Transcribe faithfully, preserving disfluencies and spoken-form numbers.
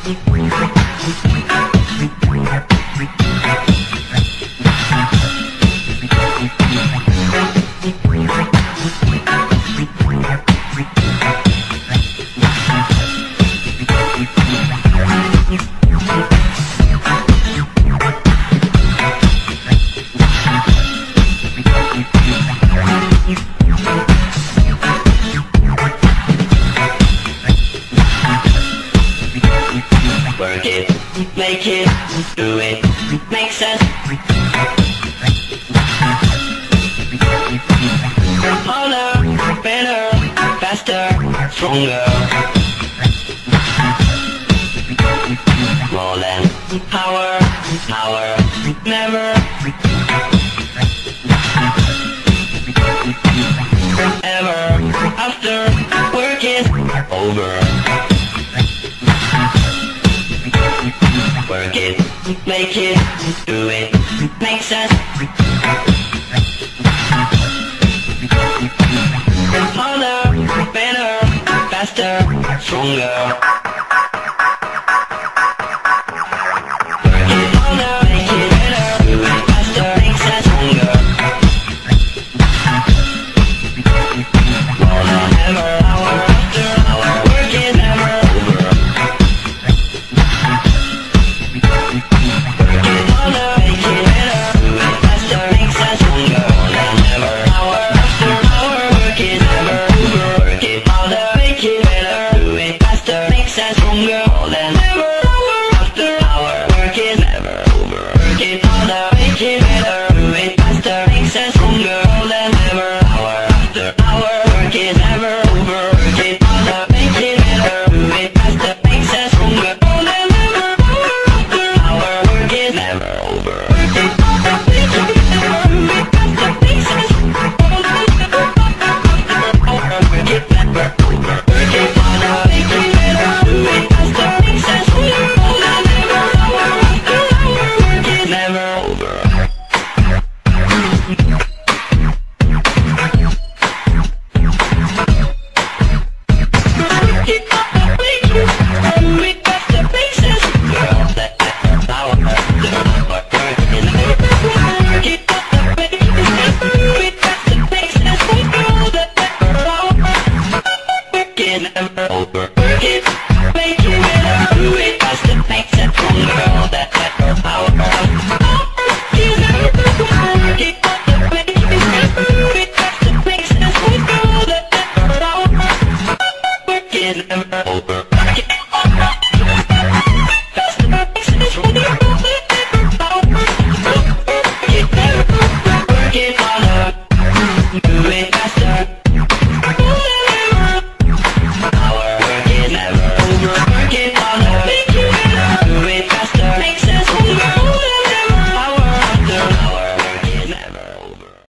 Work it, make it, do it, make sense. Harder, better, faster, stronger. More than power, power, never. Ever, after work is over. Work it, make it, do it, make sense. Harder, better, faster, stronger. Work it harder, make it better, do it faster, make sense, stronger. More than ever, hour after hour, work is never over. Stronger than ever.